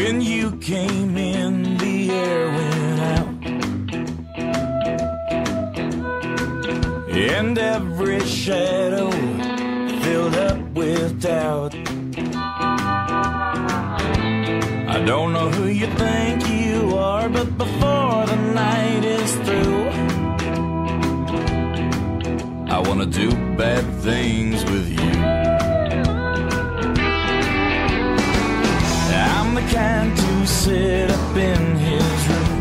When you came in, the air went out, and every shadow filled up with doubt. I don't know who you think you are, but before the night is through, I wanna do bad things with you. I'm the kind to sit up in his room,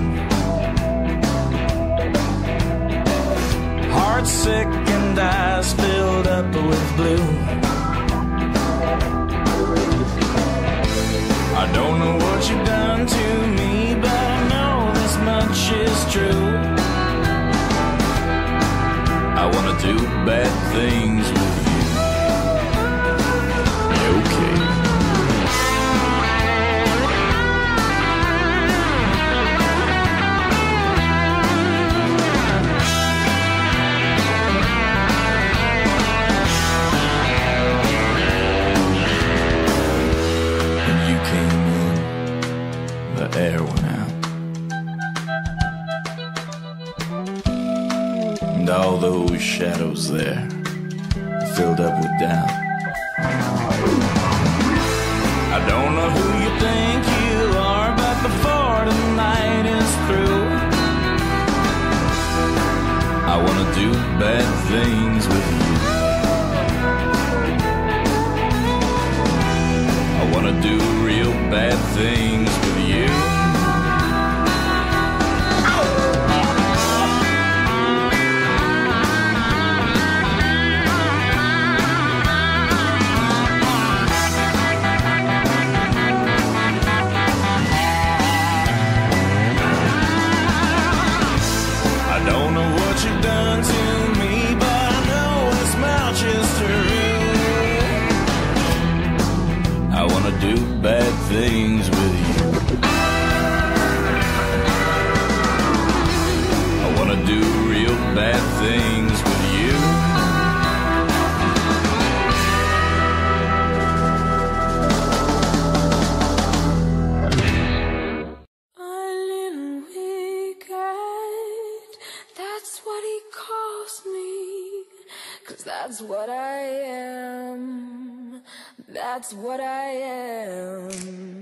heart sick and eyes filled up with blue. I don't know what you've done to me, but I know this much is true. I wanna do bad things with you. Okay. When you came in, the air went out, and all those shadows there filled up with doubt. I don't know who you think you are, but before the night is through, I wanna do bad things with you. I wanna do real bad things with you. I don't know what you've done to me, but I know this much is true. I wanna do bad things with you. I wanna do real bad things with you. A little wicked, that's what he calls me, 'cause that's what I am, that's what I am.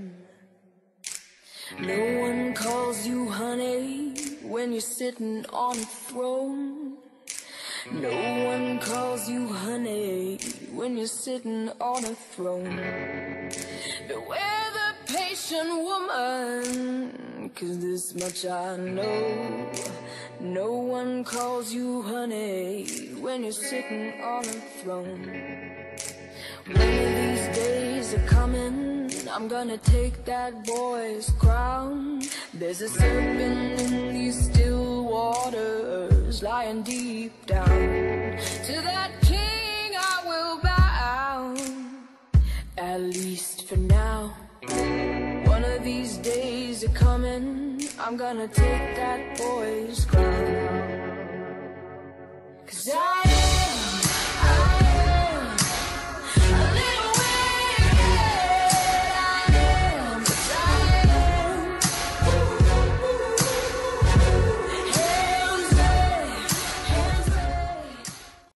No one calls you honey when you're sitting on a throne. No one calls you honey when you're sitting on a throne. Beware the patient woman, 'cause this much I know. No one calls you honey when you're sitting on a throne. One of these days are coming, I'm gonna take that boy's crown. There's a serpent in these still waters, lying deep down. To that king I will bow, at least for now. One of these days are coming, I'm gonna take that boy's crown.